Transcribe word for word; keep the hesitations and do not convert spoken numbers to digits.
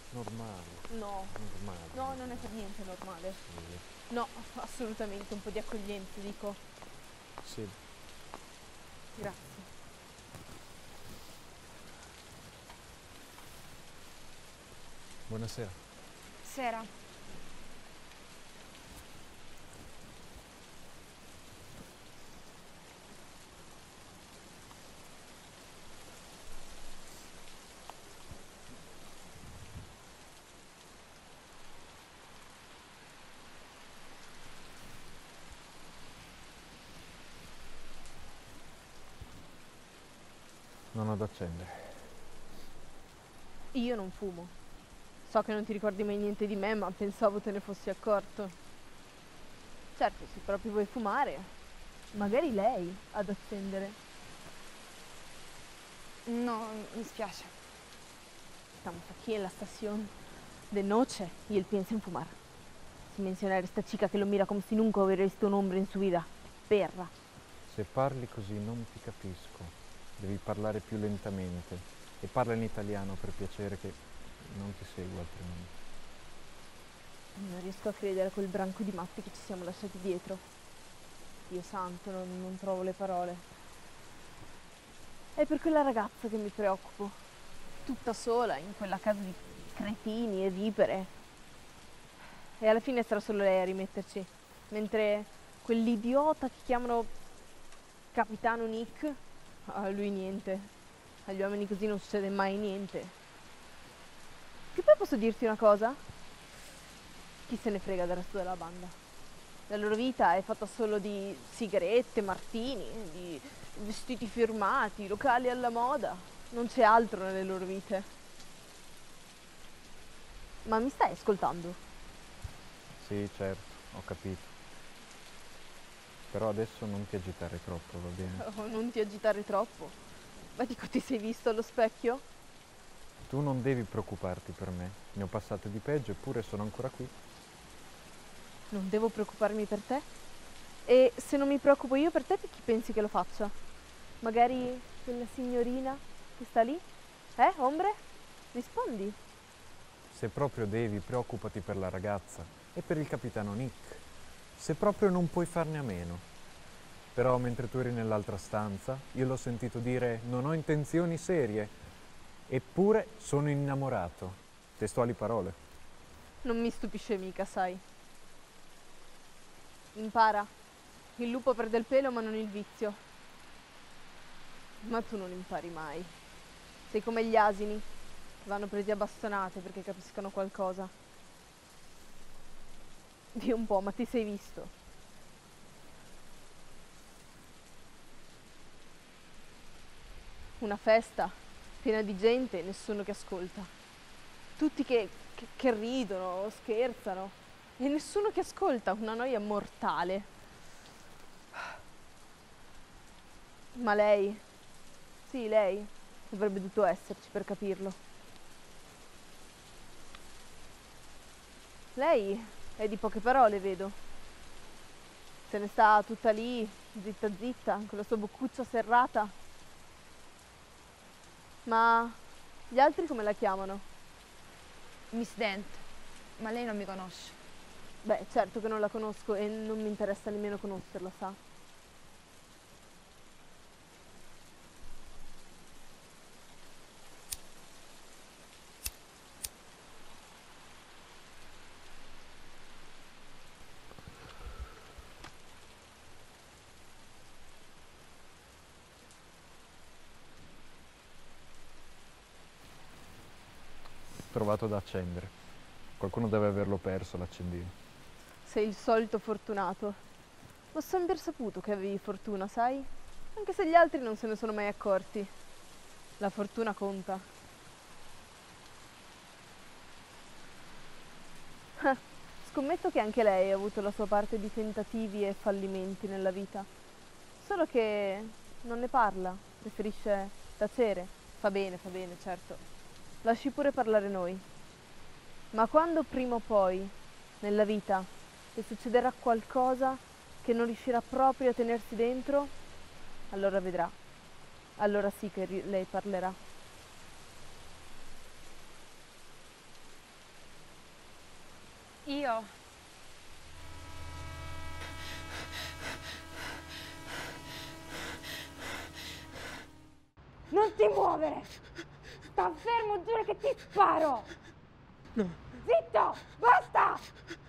Normale, No, normale. no, non è per niente normale. Sì, No, assolutamente, un po' di accoglienza, dico. sì. Grazie. Buonasera. Sera. Non ho da accendere. Io non fumo. So che non ti ricordi mai niente di me, ma pensavo te ne fossi accorto. Certo, se proprio vuoi fumare, magari lei ad accendere. No, mi spiace. Estamos aquí en la estación de noche y él piensa en fumar. Sin mencionar esta chica que lo mira como si nunca hubiera visto un hombre en su vida. Perra. Se parli così non ti capisco. Devi parlare più lentamente. E parla in italiano per piacere che non ti seguo altrimenti. Non riesco a credere a quel branco di matti che ci siamo lasciati dietro. Dio santo, non, non trovo le parole. È per quella ragazza che mi preoccupo. Tutta sola in quella casa di cretini e vipere. E alla fine sarà solo lei a rimetterci. Mentre quell'idiota che chiamano Capitano Nick, a lui niente. Agli uomini così non succede mai niente. Che poi posso dirti una cosa? Chi se ne frega del resto della banda? La loro vita è fatta solo di sigarette, martini, di vestiti firmati, locali alla moda. Non c'è altro nelle loro vite. Ma mi stai ascoltando? Sì, certo, ho capito. Però adesso non ti agitare troppo, va bene? Oh, non ti agitare troppo. Ma dico, ti sei visto allo specchio? Tu non devi preoccuparti per me. Ne ho passate di peggio eppure sono ancora qui. Non devo preoccuparmi per te? E se non mi preoccupo io per te, chi pensi che lo faccia? Magari quella signorina che sta lì? Eh, ombre? Rispondi. Se proprio devi, preoccupati per la ragazza e per il capitano Nick. Se proprio non puoi farne a meno. Però mentre tu eri nell'altra stanza, io l'ho sentito dire non ho intenzioni serie, eppure sono innamorato. Testuali parole. Non mi stupisce mica, sai. Impara. Il lupo perde il pelo ma non il vizio. Ma tu non impari mai. Sei come gli asini, che vanno presi a bastonate perché capiscano qualcosa. Di un po', ma ti sei visto. Una festa piena di gente e nessuno che ascolta. Tutti che, che, che ridono, scherzano e nessuno che ascolta, una noia mortale. Ma lei, sì, lei avrebbe dovuto esserci per capirlo. Lei è di poche parole, vedo. Se ne sta tutta lì, zitta zitta, con la sua boccuccia serrata. Ma gli altri come la chiamano? Miss Dent, ma lei non mi conosce. Beh, certo che non la conosco e non mi interessa nemmeno conoscerla, sa? Trovato da accendere. Qualcuno deve averlo perso l'accendino. Sei il solito fortunato. Ho sempre saputo che avevi fortuna, sai? Anche se gli altri non se ne sono mai accorti. La fortuna conta. Scommetto che anche lei ha avuto la sua parte di tentativi e fallimenti nella vita. Solo che non ne parla, preferisce tacere. Fa bene, fa bene, certo. Lasci pure parlare noi. Ma quando prima o poi, nella vita, le succederà qualcosa che non riuscirà proprio a tenersi dentro, allora vedrà. Allora sì che ri- lei parlerà. io. Non ti muovere! Sta fermo, giuro che ti sparo! No. Zitto! Basta!